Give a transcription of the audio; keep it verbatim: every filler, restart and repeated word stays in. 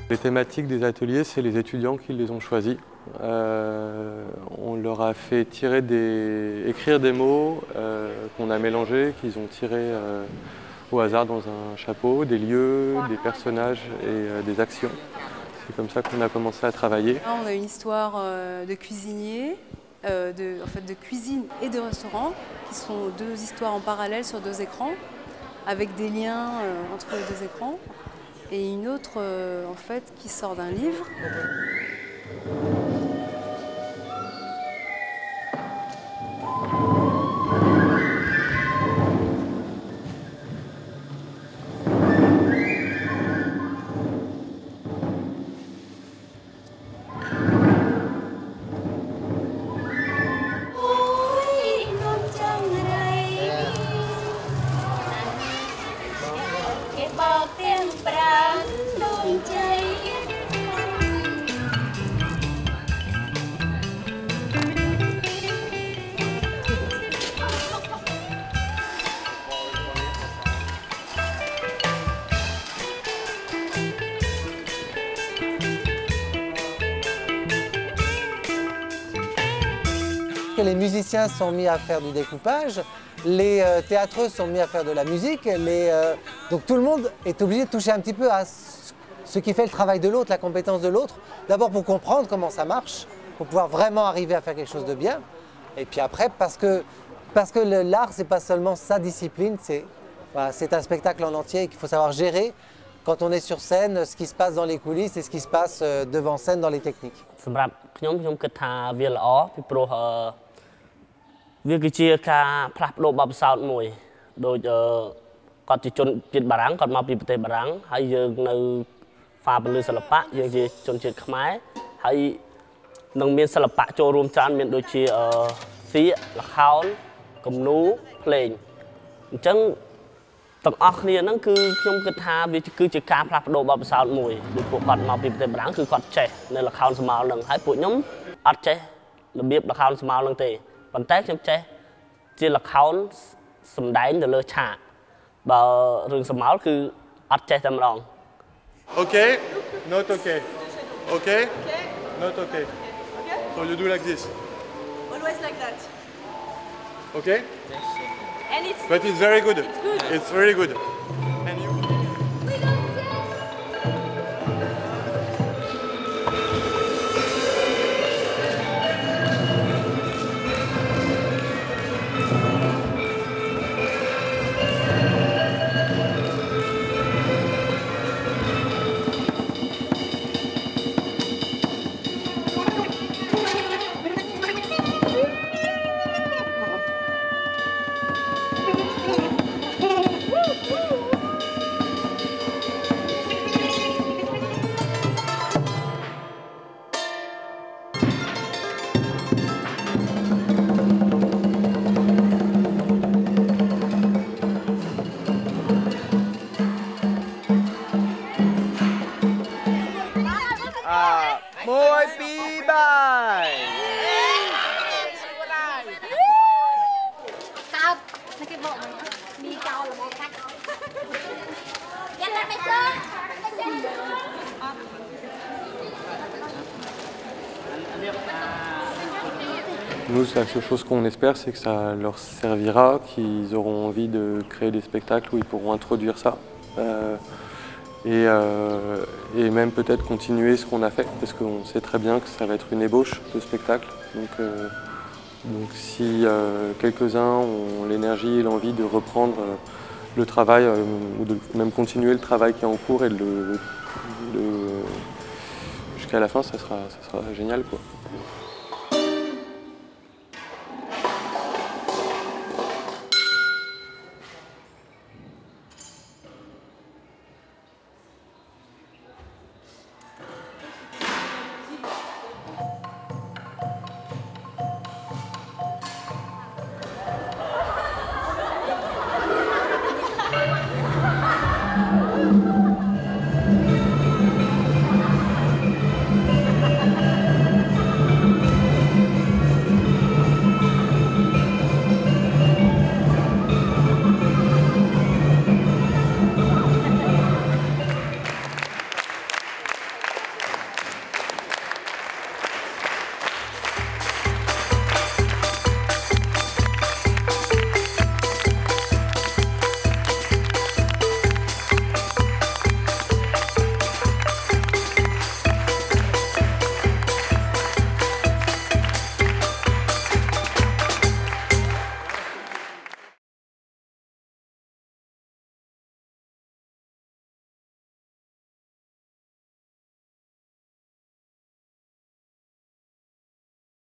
Les thématiques des ateliers, c'est les étudiants qui les ont choisis. Euh, on leur a fait tirer des, écrire des mots euh, qu'on a mélangés, qu'ils ont tirés euh, au hasard dans un chapeau, des lieux, des personnages et euh, des actions. C'est comme ça qu'on a commencé à travailler. Là, on a une histoire euh, de cuisinier, euh, de, en fait, de cuisine et de restaurant, qui sont deux histoires en parallèle sur deux écrans, avec des liens euh, entre les deux écrans. Et une autre euh, en fait, qui sort d'un livre. Les musiciens sont mis à faire du découpage, les euh, théâtreux sont mis à faire de la musique, les, euh, donc tout le monde est obligé de toucher un petit peu à ce qui fait le travail de l'autre, la compétence de l'autre, d'abord pour comprendre comment ça marche, pour pouvoir vraiment arriver à faire quelque chose de bien, et puis après parce que, parce que l'art c'est pas seulement sa discipline, c'est voilà, c'est un spectacle en entier qu'il faut savoir gérer quand on est sur scène, ce qui se passe dans les coulisses et ce qui se passe devant scène dans les techniques. វាគឺជាការផ្លាស់ប្ដូរបទពិសោធន៍មួយដូចគាត់ជាជនជាតិបារាំងគាត់មកពីប្រទេសបារាំងហើយយើងនៅហ្វាពលឺសិល្បៈយើងជាជនជាតិខ្មែរហើយនឹងមានសិល្បៈចូលរួមច្រើនមានដូចជាសៀកល្ខោនគំនូរភ្លេងអញ្ចឹងទាំងអស់គ្នាហ្នឹងគឺខ្ញុំគិតថាវាគឺជាការផ្លាស់ប្ដូរបទពិសោធន៍មួយដូចពួកគាត់មកពីប្រទេសបារាំងគឺគាត់ចេះនៅល្ខោនស្រមោលហ្នឹងហើយពួកខ្ញុំអត់ចេះរបៀបល្ខោនស្រមោលហ្នឹងទេ ប៉ុន្តែខ្ញុំចេះជាល្ខោនសម្ដែងទៅលើឆាកបើរឿងស្រមោលគឺអត់ចេះតែម្ដង Okay, not okay. Okay, not okay. So you do like this. Always like that. Okay? And it's But it's very good. It's good. It's really good. And you? Môi pi bài. Không, mấy cái bộ này đi cao là bộ khách. Nhanh lên mày chơi. Nous, la seule chose qu'on espère, c'est que ça leur servira, qu'ils auront envie de créer des spectacles où ils pourront introduire ça. Euh, et, euh, et même peut-être continuer ce qu'on a fait, parce qu'on sait très bien que ça va être une ébauche de spectacle. Donc, euh, donc si euh, quelques-uns ont l'énergie et l'envie de reprendre euh, le travail, euh, ou de même continuer le travail qui est en cours et de le, le, jusqu'à la fin, ça sera, ça sera génial, quoi.